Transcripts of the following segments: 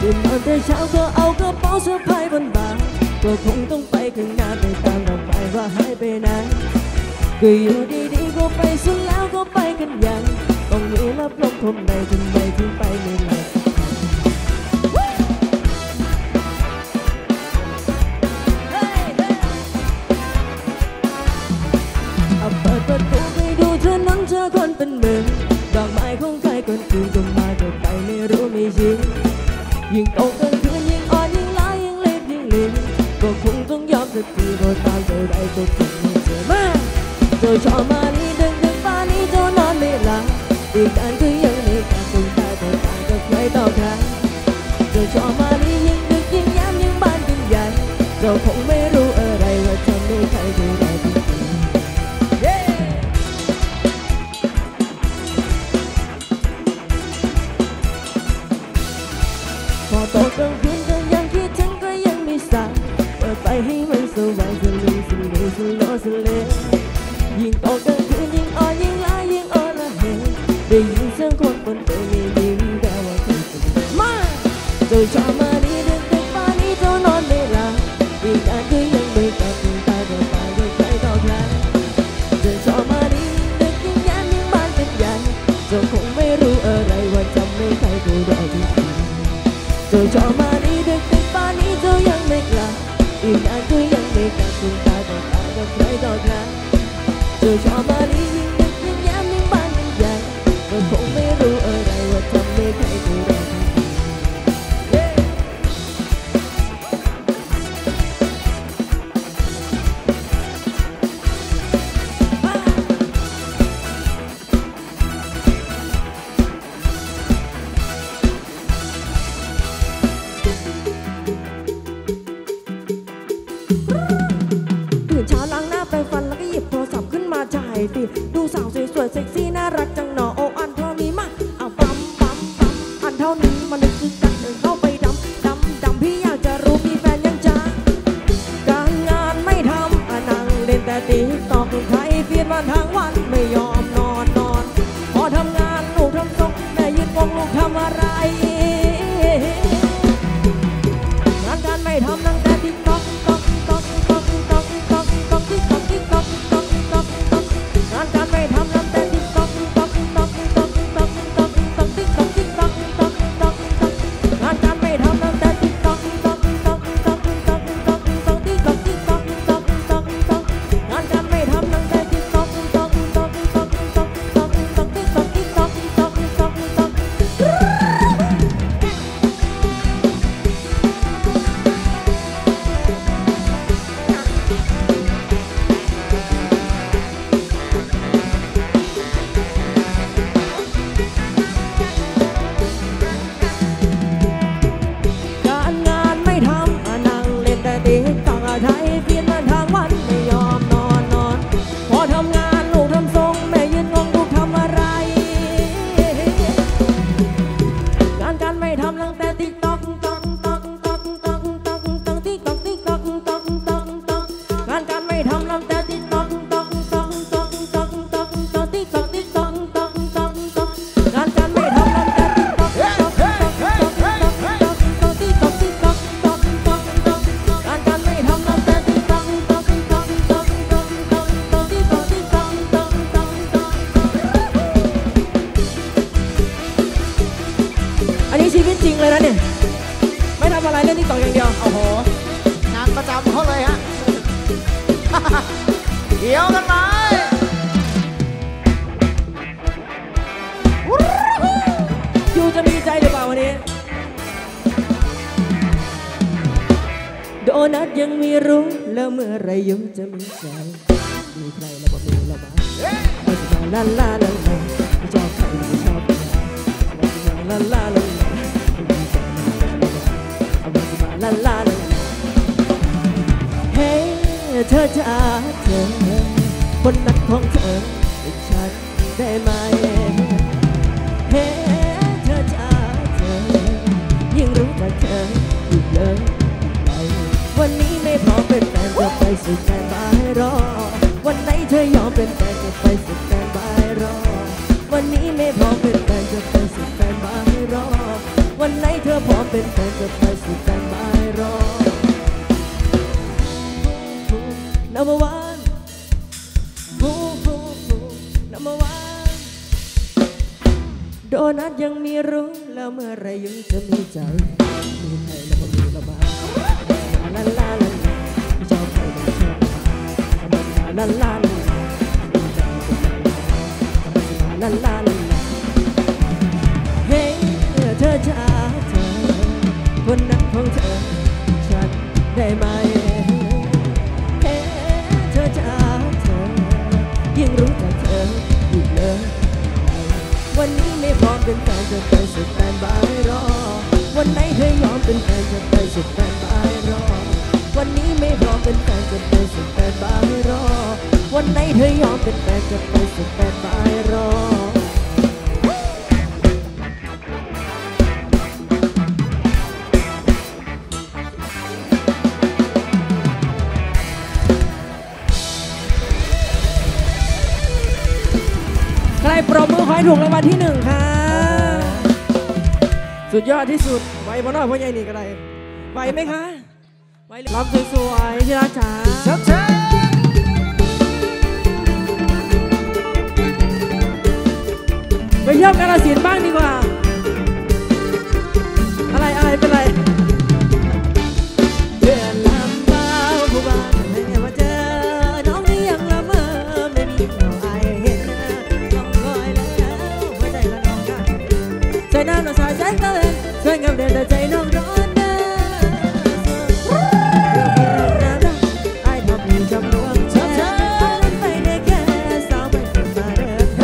ตื่นนอนแต่เช้าก็เอากระเป๋าสะพายบนบ่าก็คงต้องไปข้างหน้าไปตามเราไปว่าหายไปไหนก็อยู่ดีๆก็ไปสุดแล้วก็ไปกันอย่างต้องมีรับลมคมในทำไมถึงไปไม่หลับเปิดประตูไปดูเธอนั้นเจอคนเป็นหมื่นดอกไม้ของใครคนอื่นก็มาก็ไปไม่รู้ไม่ชี้ยิ่งโตกลางคืนยิ่งอ่อนยิ่งล้ายิ่งเล็บยิ่งลิ้นก็คงต้องยอมสักทีเพราะตามเท่าไรก็คงไม่เจอมาเธอชอบมานี่ดึกป่านนี้เจ้านอนไม่หลับอีกการก็ยังไม่กลับคงตายแต่ต่างกับใครต่อใครเธอชอบมานี่ยิ่งดึกยิ่งย้ำยิ่งบ้านยิ่งใหญ่เจ้าคงไม่รู้อะไรว่าทำให้ใครดูแลจริงพอตกกลางคืนก็ยังคิดถึงก็ยังไม่สั่งเปิดไปให้มันสว่างสลืมสลือสโลสเลยิ่งตกกลางคืนยิ่งอ่อนยิ่งล้ายิ่งอ่อนละเหยได้ยินเสียงคนบนเตียงไม่ยิ้มแต่ว่าเธอจะมาเธอชอบมาดีดึกป่านนี้เจ้านอนไม่หลับอีกการก็ยังไม่กลับถึงตาก็ตายก็ใครต่อใครเธอชอบมาดีดึกยิ่งย้ำยิ่งบ้านเป็นใหญ่เจ้าคงไม่รู้อะไรว่าทำให้ใครดูได้จริงเธอชอบมาดีดึกป่านนี้เจ้ายังไม่กลับอีกนานก็ยังไม่กลับถึงตาต่อตากับใครต่อใครเธอชอบมาดียิ่งดึกยิ่งย้ำยิ่งบ้านยิ่งใหญ่ก็คงไม่รู้อะไรว่าทำให้ใครดูได้ดูสาวสวยๆเซ็กซี่น่ารักจังหนอโออันเท่านี้มาเอาปั๊มอันเท่านี้มันนึกคือกันเข้าไปดำพี่อยากจะรู้มีแฟนยังจ้าการงานไม่ทำนั่งเล่นแต่ติ๊กต็อกใครเปลี่ยนมาทางวันไม่ยอมนอนพอทำงานลูกทำทรงแม่ยืนมองลูกทำอะไรงานการไม่ทำนั่งแต่ติ๊กต็อกงานการไม่ทำนั่งแต่ติ๊กต็อกงานการไม่ทำนั่งแต่ติ๊กต็อกงานการไม่ทำนั่งแต่ติ๊กต็อกไทยเปลี่ยนมาทางวันไม่ยอมนอนพอทำงานลูกทำทรงแม่ยืนงงลูกทำอะไรงานการไม่ทำตั้งแต่ติ๊กต็อกงานการไม่ทำตั้งแต่ติ๊กต็อกงานการไม่ทำตั้งแต่ติ๊กต็อกชีวิตจริงเลยนะเนี่ยไม่ทำอะไรเล่นติ๊กต็อกอย่างเดียวโอ้โหงานประจำเขาเลยฮะเดี๋ยวกันไหมยูจะมีใจหรือเปล่าวันนี้โดนัทยังมีรู้แล้วเมื่อไรยูจะมีใจมีใครแล้วบอกมีแล้วบ้างลาลาไม่ชอบใครไม่ชอบลาลาเฮ้เธอจ๋าเธอคนนั้นของเธอเป็นฉันได้ไหมเฮ้เธอจ๋าเธอยิ่งรู้จักเธอยิ่งเลยไปวันนี้ไม่พอเป็นแฟนจะไปสุดแฟนบายรอวันไหนเธอยอมเป็นแฟนจะไปสุดแฟนบายรอวันนี้ไม่พอเป็นแฟนจะไปสุดแฟนบายรอวันวันไหนเธอพร้อมเป็นแฟนจะไปสุดแต่ไม่รอ Number one Number one โดนัทยังมีรู้แล้วเมื่อไรยังจะมีใจมีใครแล้วก็มีระบายลาลาลาชอบใครก็ชอบลาลาลาลาลาลาเฮ้ยเธอจ๋าเธอคนนั้นของเธอฉันได้ไหมเฮ้ยเธอจ๋าเธอยิ่งรู้จักเธออีกเลยวันนี้ไม่พร้อมเป็นแฟนจะไปสุดแฟนบายรอวันไหนเธอยอมเป็นแฟนจะไปสุดแฟนบายรอวันนี้ไม่พร้อมเป็นแฟนจะไปสุดแฟนบายรอวันไหนเธอยอมเป็นแฟนจะไปสุดแฟนบายรอใครปรบมือขอให้ถูกรางวัลที่1ค่ะสุดยอดที่สุดไว้บนนอกพ่อใหญ่นี่ก็ได้ไหวไหมคะไหวรับสวยๆที่รักจ๋าไปเที่ยวกาฬสินธุ์บ้างดีกว่าอะไรเป็นไรเพื่อนลำเบาผู้บ้านไม่มาเจอน้องนี่ยังละเมอไม่มีเราไอเห็นน้องคอยแล้วหัวใจละน้องกันใจน้ำน้องสายใจเต้นสวยงามเด่นแต่ใจน้องร้อนเด้อไอ้ทำมีจำนวนเธอไม่ได้แค่สาวไม่เป็นมาเด้อโอ้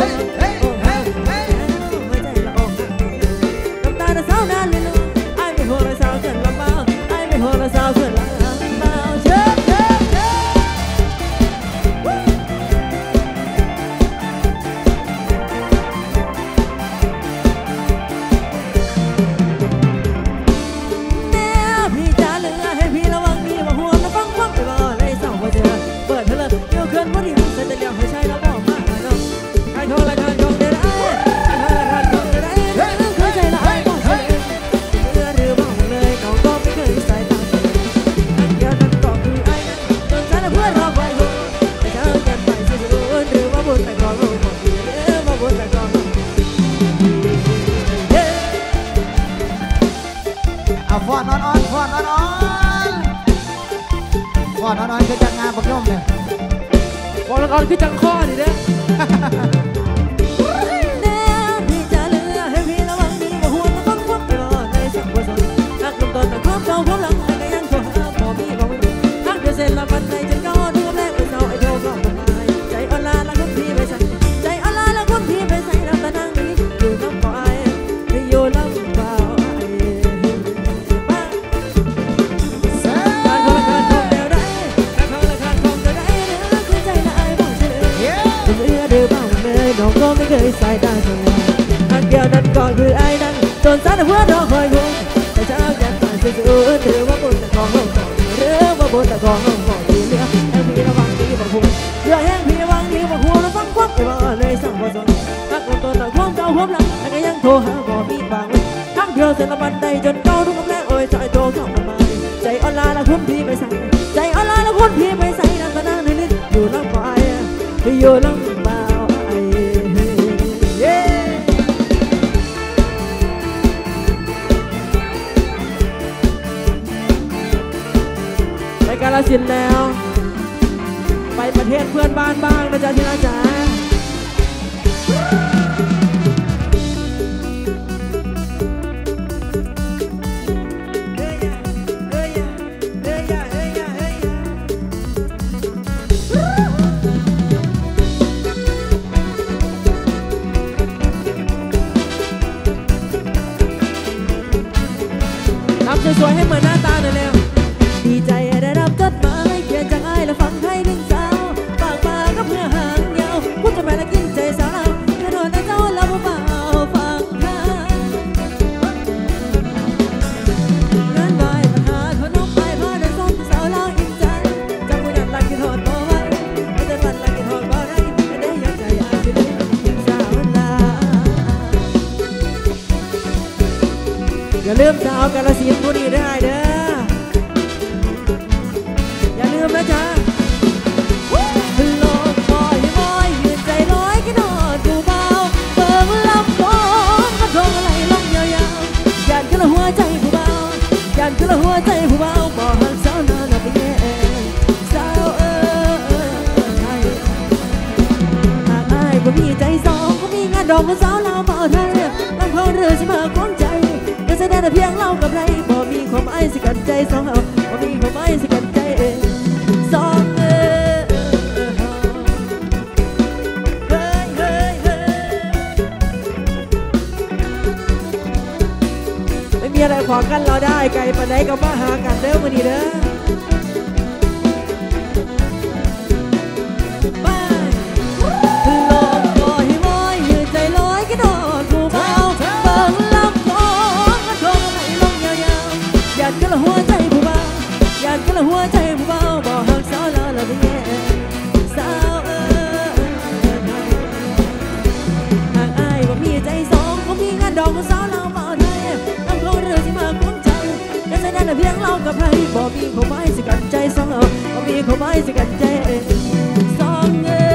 หัวใจละอกน้ำตาจะเศร้านานเลยลูกไอ้ไม่หัวละสาวเกินลำบากไอ้ไม่หัวละสาวเกินลำบากเชิดพี่จ๋าเหลือให้พี่ระวังดีว่าหัวมันฟังไปบ่เลยเศร้าพอเจอเปิดเธอเลยเดี๋ยวเกินพอดีใส่แต่เดียวให้ใช่แล้วบอกมาเนาะใครโทรละกันคงได้เคยใจละไอ้บอกเธอเมื่อหรือบ้างเลยน้องก็ไม่เคยใส่ตาเดียวนั้นก็คือไอ้นั้นจนฉันเพื่อนรอคอยหัวแต่เธอเกินไปสุดหรือว่าบุญแต่ก่อนหรือว่าบุญแต่ก่อนเอาฟอนนอนฟอนนอนคือจังงานบักย่อมเลยฟอนนอนคือจังข้อนี่เด้พี่จะเหลือให้พี่ระวังดีว่าหัวมันฟังไปบ่ในสังคมสนนักลงตนแต่ความเก่าความหลังก็ยังโทรหาพอมีบอกไม่มีทักเดือดเส้นละบันใจจนก้าวดูแลไปเศร้าไอ้โทรก็ทำไมใจอ่อนล้าละคนพี่ไปใส่ใจอ่อนล้าละคนพี่ไปใส่น้ำตานั่งนี้อยู่น้ำปล่อยให้อยู่ลำเปล่าน้องก็ไม่เคยใส่ตาเธออันเดียวนั้นก็คือไอ้นั้นจนสารเพื่อรอคอยหัวแต่เช้าจะตายสู้หรือว่าบนตะกองห้องหรือว่าบนตะกองห้องดีเหลือแห้งพี่ระวังดีบอกหัวเรือแห้งพี่ระวังดีบอกหัวแล้วฟังควักไปบ่เลยสั่งพอสนทักลงตัวแต่ความเก่าความหลังแต่ก็ยังโทรหาบ่มีบางทั้งเดียวเส้นละบันไดจนเก่าทุกคำแรกโอ้ยใจโตเข้ามา ใจอ่อนล้าละคุณพี่ไปใส่ใจอ่อนล้าละคุณพี่ไปใส่นั่งก็นั่งในลิ้นอยู่ลำปลายอยู่ลำเปล่าไปกาฬสินธุ์แล้วไปประเทศเพื่อนบ้านบ้างนะจ๊ะที่รักจ๋าทำสวยๆให้เหมือนหน้าตาหน่อยเร็วดีใจได้รับจดหมายเขียนจากอ้ายและฟังให้ดึงสาวปากมาก็เพื่อหางยาวพูดจะไปและกินใจสาวเรากระโดดนะเจ้าเราเบาๆฟังเธองานบ่ายปัญหาทนน้องไปพาได้ส่งสาวเราอิ่มใจจำมือดันลักกินหอดบ่ไว้ไม่ได้บันลักกินหอดบ่ได้ไม่ได้ยังใจอ้ายสิเลี้ยงสาวลาอย่าลืลืมสาวกาฬสินธุ์ผู้นี้ได้เด้ออย่าลืมนะจ๊ะโลกคอยมอยยืนใจลอยกันนอนกูเบาเบิ่งลำโพงกระทงอะไรลงยาวๆยันขึ้นหัวใจผู้เบายันขึ้นหัวใจผู้เบาบอกหักสาวนานาไปแย่สาวหากอายบ่มีใจสองก็มีงานดอกกับสาวลาวเบาไทยตั้งเขาเรือสิมาของใจก็แสดงแต่เพียงเล่ากับไรบ่มีความหมายสิกันใจสองเอาบ่มีความหมายสิกันใจสองเฮ้ยเฮ้ยเฮ้ยไม่มีอะไรขวางกันเราได้ไกลปานใดก็มาหากันเด้อมื้อนี้เด้อหัวใจผู้เบาอยากกันละหัวใจผู้เบาบอกหักสาวแล้วละไปแย่สาวหากอายว่ามีใจสองก็มีงานดอกสาวเราเบาไทยตั้งเขาเรื่องที่มาคุ้มใจก็จะได้แต่เพียงเรากับใครบอกมีความหมายสิกันใจสองเอาบอกมีความหมายสิกันใจสอง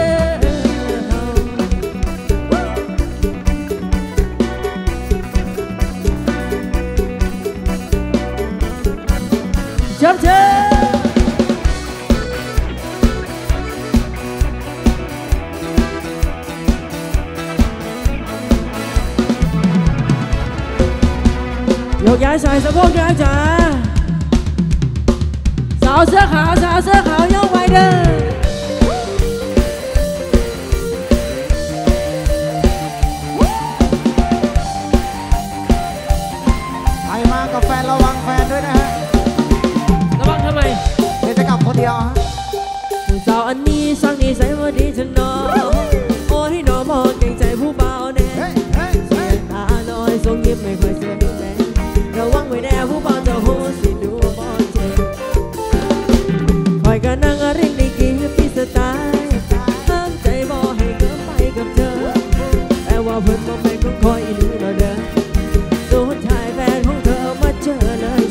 เชิญเชิญยกย้ายใส่สะโพกย้ายจ๋าสาวเสื้อขาวยกไว้เด้อใครมากับแฟนระวังแฟนด้วยนะฮะระวังทำไมเดี๋ยวจะกลับคนเดียวฮะสาวอันนี้ช่างนี้ใส่ว่าดีฉันนอโอ้ที่น้องมองเก่งใจผู้เบาแน่ตาน้อยทรงยิ้มไม่ค่อยสวยแน่ระวังไว้แน่ผู้เบาจะหูสิดูบอลเจ็บคอยกันนั่งเร่งดีกี่ปีสไตล์ห้ามใจบ่ให้เกินไปกับเธอแต่ว่าเพิ่นบ่เป็นของคอยอีหลีแล้วเด้อสุดท้ายแฟนของเธอมาเจอเลย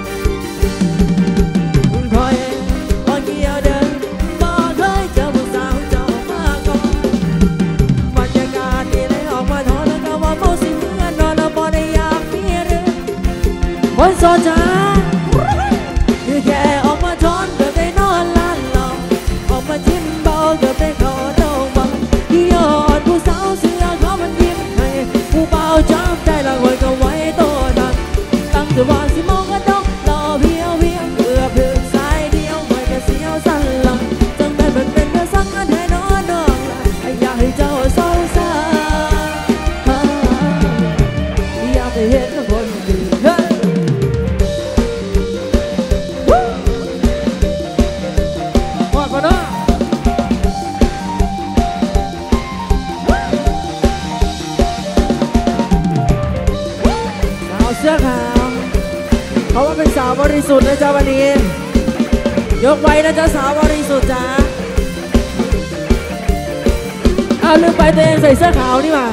คอยเกี่ยวเดินบ่เคยเจอผู้สาวเจ้ามาก่อนบรรยากาศที่เลยออกมาทอแล้วก็ว่าเมาสิเมื่อนอนแล้วบ่ได้อยากมีเรื่องคนโสดจ้าคือแค่ออกมาทอนเกือบได้นอนล้านหลอกออกมาจิ้มเบาเกือบได้ขอโดนบังที่ยอดผู้สาวเสื้อเขามันยิ้มให้ผู้เบาจับใจละหวยก็ไว้ตัวดังตั้งแต่ว่าสิมองกันดอกรอเพียวเพียงเกือบถึงสายเดียวไม่ก็เสียวสั่นลำจังได้เป็นเรื่องสังอันให้นอนนองอยากให้เจ้าเศร้าซาอยากให้เห็นคนดีเสื้อขาวเพราะว่าเป็นสาวบริสุทธิ์นะจ๊ะวันนี้ยกไว้นะจ๊ะสาวบริสุทธิ์จ้าลืมไปตัวเองใส่เสื้อขาวนี่มา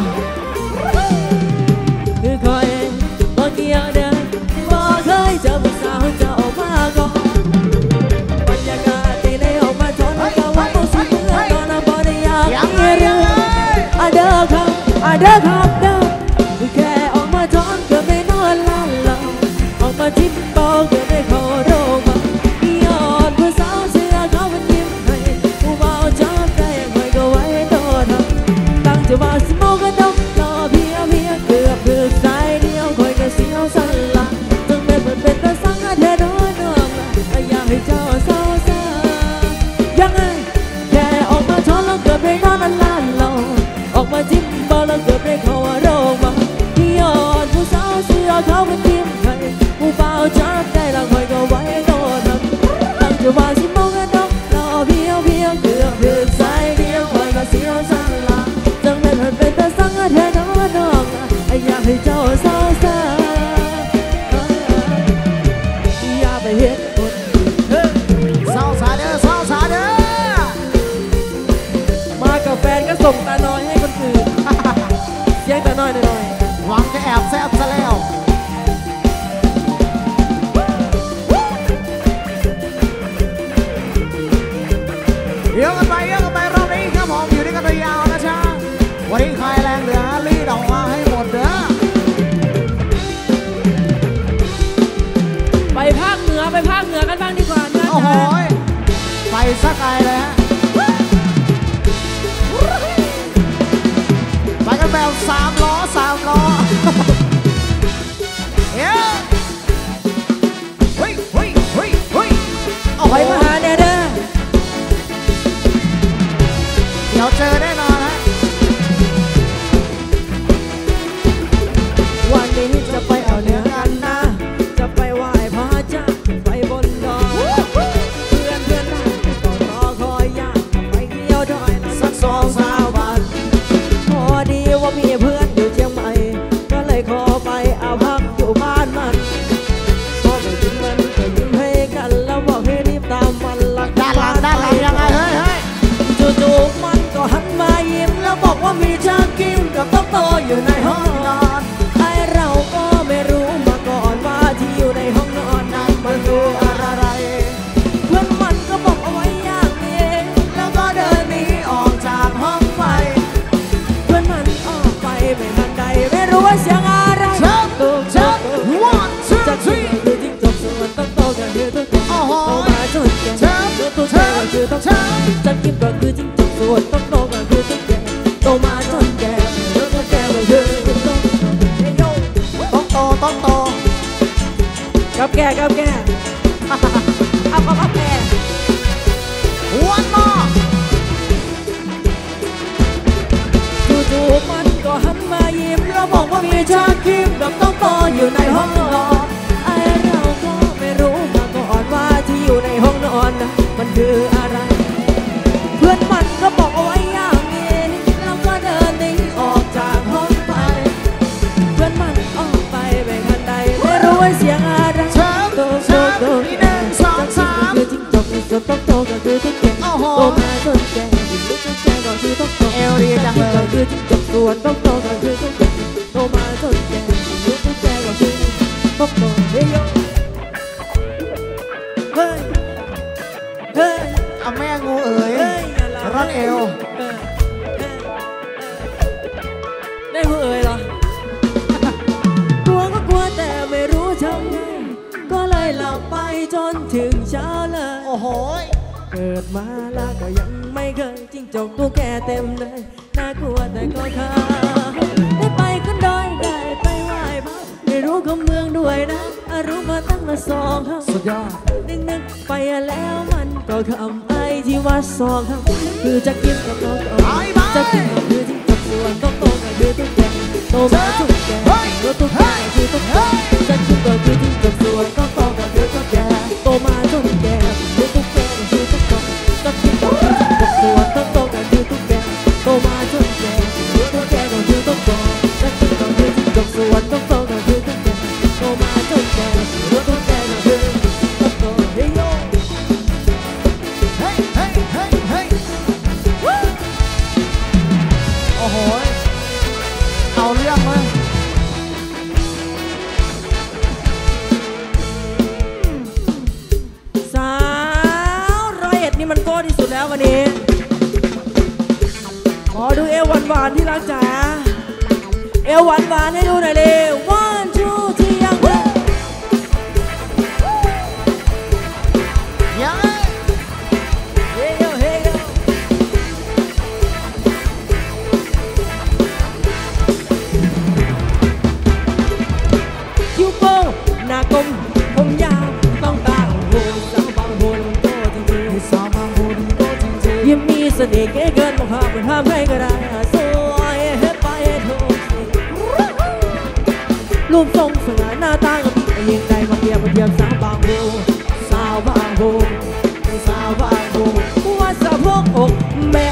คือคอยบ่เกี่ยวเดินบ่เคยเจอผู้สาวจะออกมาก่อนบรรยากาศที่ได้ออกมาทนก็ว่าต้องสุดเมื่อนอนบ่ได้อยากมีเรื่องเด้อครับเด้อแค่ออกมาทนเกือบได้นอนล้านหลังออกมาจิ้มเบาเกือบได้ขอโดนบังยอดผู้สาวเสื้อเขามันยิ้มให้ผู้เบาจับใจไม่ก็ไว้ตัวทำตั้งจะว่าสิโมกันดอกรอเพียเกือบถึงสายเดียวคอยก็เสียวสั่นละจนเป็นตาสังอาเทโดนน้องละอยากให้เจ้าเศร้าซายังไงแค่ออกมาทนแล้วเกือบได้นอนล้านหลังออกมาจิ้มเบาแล้วเกือบได้ขอโดนบังยอดผู้สาวเสื้อเขามันยิ้มให้ผู้เบาจับสักไกลเลยฮะไปกันแบบ3 ล้อเฮ้ยเฮ้ยเฮ้ยเฮ้ยเฮ้ยโอ้โหไปมาหาเนี่ยเด้อเดี๋ยวเจอแน่นอนฮะวันนี้จะไปเอาเนื้อกันนะจะไปไหว้พระจันทร์ไปบนดอยเพื่อนนั่งต่อรอคอยอยากไปเที่ยวดอยสัก2-3 วันพอดีว่ามีเพื่อนอยู่เชียงใหม่ก็เลยขอไปเอาพักอยู่บ้านมันพอไปถึงมันก็ยิ้มให้กันแล้วบอกให้รีบตามมันลักด้านหลังยังไงเฮ้ยเฮ้ยจู่ๆมันก็หันมายิ้มแล้วบอกว่ามีชากิมกับต๊อกโตอยู่ในห้องนอนไอเราก็ไม่รู้มาก่อนว่าที่อยู่ในห้องนอนนั้นมันคืออะไรเพื่อนมันก็บอกเอาไว้อย่างนี้แล้วก็เดินหนีออกจากห้องไปเพื่อนมันออกไปไม่ทันใดไม่รู้ว่าเสียงอะไร Check 1 2 จะคิด 3 คือจิ้งจกส่วนต๊อกโตก็คือต๊อกโตโตมาจนแก่ตัวแก่ก็คือต๊อกโตจะคิดก็คือจิ้งจกส่วนต๊อกโตก็คือตุ๊กแกโตมาจนแก่ตัวแก่ก็คือตุ๊กโตเฮ้ยโยต้องโตกับแก่เอาแก่ One more จู่ๆมันก็หันมายิ้มแล้วบอกว่ามีชาครีมกับต๊อกโตอยู่ในห้องนอนไอเราก็ไม่รู้มาก่อนว่าที่อยู่ในห้องนอนนะมันคืออะไรเพื่อนมันก็บอกเอาไว้อย่างนี้แล้วก็เดินหนีออกจากห้องไปเพื่อนมันออกไปไม่ทันใดไม่รู้ว่าเสียงอะไรนี่1 2 3 คือจิ้งจกส่วนต๊อกโตก็คือตุ๊กแกโอ้โหโตมาจนแก่ยิ่งลุกตุ๊กแกก็คือต๊อกโตเอวดีจังเลยก็คือจิ้งจกส่วนต๊อกโตก็คือตุ๊กแกโตมาจนแก่ยิ่งลุกตุ๊กแกก็คือต๊อกโตเฮ้ยโยเฮ้ยเฮ้ยเอาแม่งูเอ๋ยเฮ้ยอย่าละรัดเอวได้ผู้เอ่ยเหรอ กลัวก็กลัวแต่ไม่รู้ทำไงก็เลยหลับไปจนถึงเช้าเลยโอ้โหเกิดมาแล้วก็ยังไม่เคยจิ้งจกตัวแก่เต็มเลยน่ากลัวแต่ก็ข้าได้ไปขึ้นดอยได้ไปไหว้พระไม่รู้คำเมืองด้วยนะรู้มาตั้งละ2 คำสุดยอดนึกไปแล้วมันก็คำไอที่ว่า2 คำคือจะกินกับน้องจะกินกับคือจิ้งจกส่วนต้องโตกับคือตุ๊กแกโตมาตุ๊กแกรู้ตุ๊กแกคือตุ๊กแกจะกินกับคือจิ้งจกส่วนต้องโตกับคือตุ๊กแกโตมาจนแก่รู้ตุ๊กแกคือตุ๊กแกจะกินกับคือจิ้งจกส่วนต้องโตกับคือตุ๊กแกโตมาจนแก่รู้ตุ๊กแกก็คือตุ๊กแกจะกินกับคือจิ้งจกส่วนต้องโตกับคือตุ๊กแกโตมาจนแก่รู้ตุ๊กแกก็คือตุ๊กโตเฮ้ยโยเฮ้ยเฮ้ยเฮ้ยเฮ้ยโอ้โห เอาเรื่องเลยสาว101นี่มันโก้ที่สุดแล้ววันนี้ ขอดูเอวหวานๆที่รักจ๋าเอวหวานๆให้ดูหน่อยเร็ว 1 2 3ยังเฮ้ยยังเฮ้ยโยเฮ้ยโยคิ้วโป้งหน้ากลมผมยาวต้องตาโหนสาวบางโหนโก้จริงๆสาวบางคนก็จริงยิ้มมีเสน่ห์เก๋เกินมองภาพเป็นภาพใครก็ได้สวยไปทุกสิ่งรูปทรงสง่าหน้าตาก็มียิ่งใดมาเทียบสาวบางโพสาวบางโพสาวบางโพว่าสะโพกอกแม่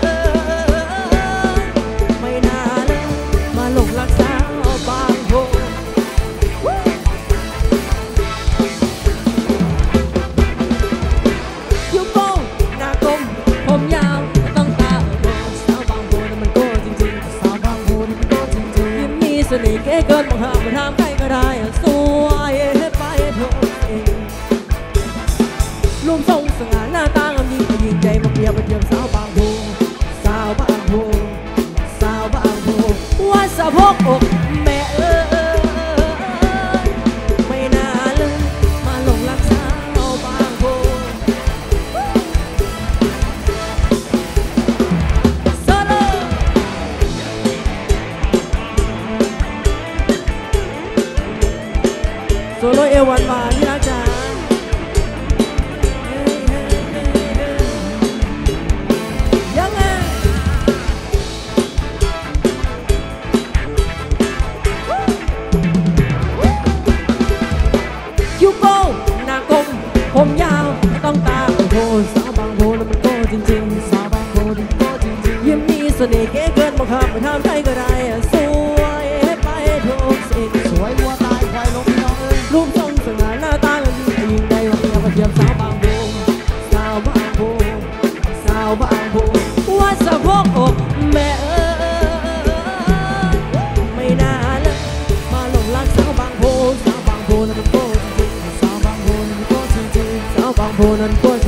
ไม่น่าเลยมาหลงรักสาวบางโพคิ้วโป้งหน้ากลมผมยาวต้องตาโบสาวบางโพนั่นมันโก้จริงๆๆสาวบางคนก็จริงยิ้มมีเสน่ห์เก๋เกินมองหามาทำใครก็ได้สวยไปทุกสิ่งรูปทรงสง่าหน้าตาหวานที่รักจ๋ายังไงคิวโก้หน้ากลมผมยาวต้องตาโอ้โหสาวบางโพแล้วมันโก้จริงๆสาวบางโพนี่โก้จริงๆยิ้มมีเสน่ห์เก๋เกินบังคับไม่ทำใครก็ได้สวยไปทุกสิ่งสวยวัวตายควายลงพี่น้องเอ้ยรูปทรงสง่าหน้าตาก็ยิ่งยิ่งใดกว่าเมียมาเทียบสาวบางโพสาวบางโพสาวบางโพว่าสะโพกอกแม่เอ้ยไม่น่าเลยมาหลงรักสาวบางโพสาวบางโพนั้นมันโก้จริงๆสาวบางโพนั้นมันโก้จริงๆสาวบางโพนั้นโก้